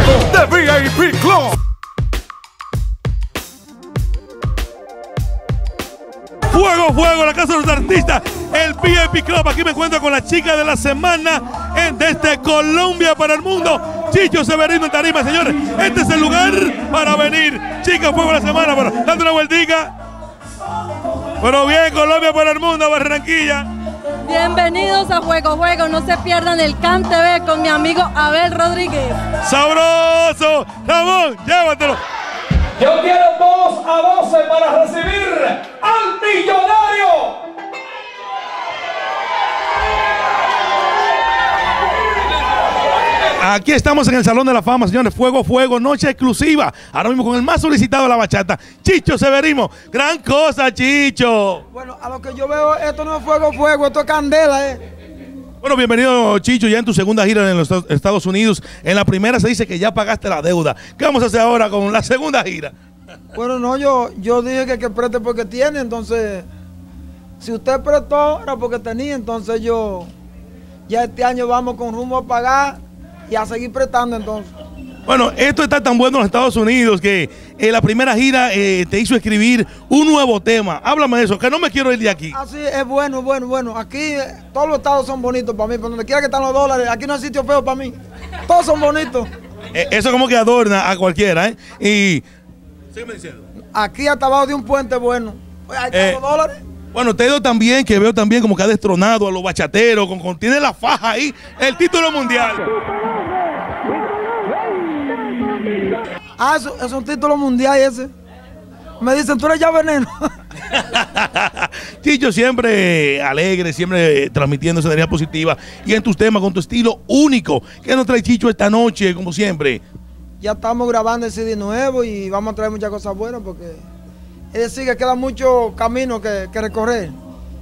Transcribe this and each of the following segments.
de VIP Club. Fuego, fuego, la casa de los artistas, el VIP Club. Aquí me encuentro con la chica de la semana desde Colombia para el mundo, Chicho Severino en tarima, señores. Este es el lugar para venir. Chica, fuego de la semana, pero dando una vueltica. Pero bien, Colombia para el mundo, Barranquilla. Bienvenidos a Juego Juego, no se pierdan el CAN TV con mi amigo Abel Rodríguez. ¡Sabroso! Ramón, llévatelo. Yo quiero 2 a 12 para recibir al millonario. Aquí estamos en el Salón de la Fama, señores. Fuego, fuego, noche exclusiva. Ahora mismo con el más solicitado de la bachata, Chicho Severino. Gran cosa, Chicho. Bueno, a lo que yo veo, esto no es fuego, fuego, esto es candela, Bueno, bienvenido, Chicho, ya en tu segunda gira en los Estados Unidos. En la primera se dice que ya pagaste la deuda. ¿Qué vamos a hacer ahora con la segunda gira? Bueno, no, yo dije que preste porque tiene, entonces, si usted prestó era porque tenía, entonces ya este año vamos con rumbo a pagar y a seguir prestando entonces. Bueno, esto está tan bueno en los Estados Unidos que la primera gira te hizo escribir un nuevo tema. Háblame de eso, que no me quiero ir de aquí. Así es bueno. Aquí todos los estados son bonitos para mí, por donde quiera que están los dólares, aquí no hay sitio feo para mí. Todos son bonitos. Eso como que adorna a cualquiera, ¿eh? Y sígueme diciendo. Aquí hasta abajo de un puente bueno. Ahí están los dólares. Bueno, te digo también que veo también como que ha destronado a los bachateros, tiene la faja ahí, el título mundial. Ah, eso es un título mundial ese. Me dicen, tú eres ya veneno. Chicho siempre alegre, siempre transmitiendo esa energía positiva. Y en tus temas, con tu estilo único. ¿Qué nos trae Chicho esta noche, como siempre? Ya estamos grabando el CD nuevo y vamos a traer muchas cosas buenas porque es decir que queda mucho camino que recorrer.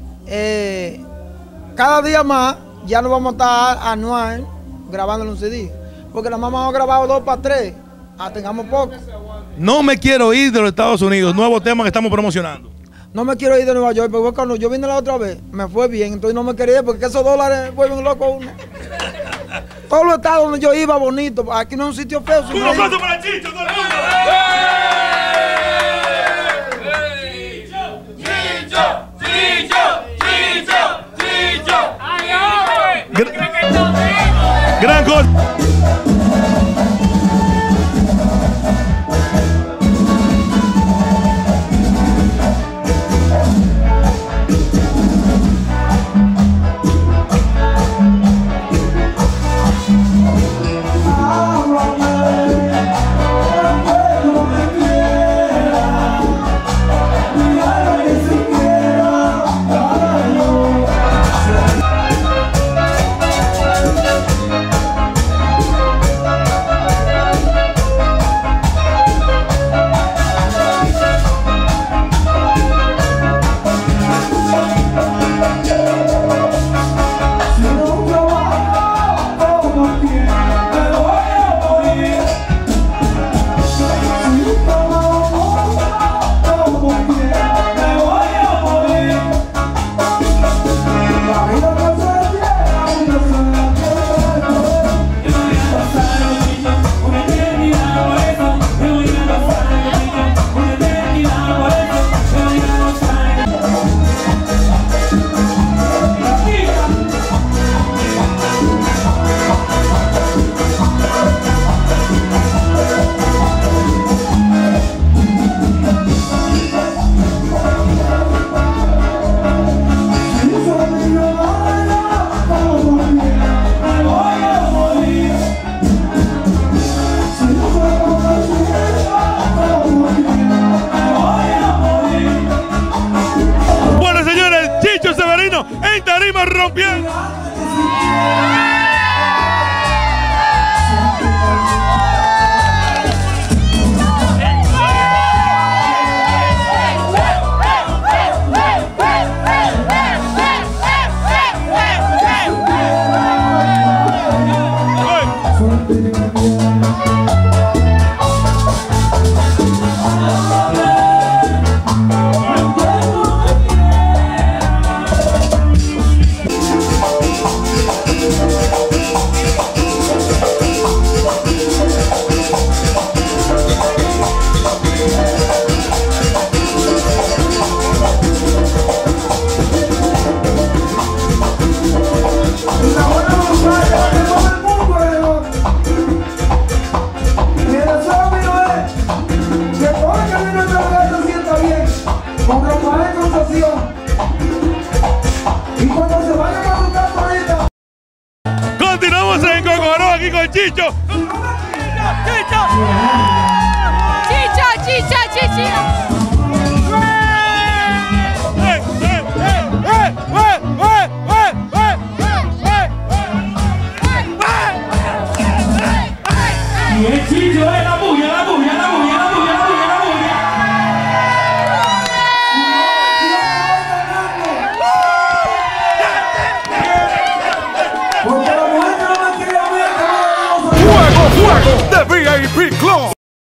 Cada día más ya no vamos a estar anual grabando en un CD. Porque nada más hemos grabado 2 para 3. Tengamos poco. No me quiero ir de los Estados Unidos, nuevo tema que estamos promocionando. No me quiero ir de Nueva York, porque cuando yo vine la otra vez, me fue bien, entonces no me quería ir porque esos dólares vuelven loco a uno. Todos los estados donde yo iba bonito, aquí no es un sitio feo. ¡Un aplauso para Chicho, todo el mundo! Gran gol. En tarima rompiendo. Chicho. Y el Chicho es la bulla, la bulla, la bulla, la bulla, la bulla, la bulla. Porque la mujer que no me quiere ver. Juego de VIP Club.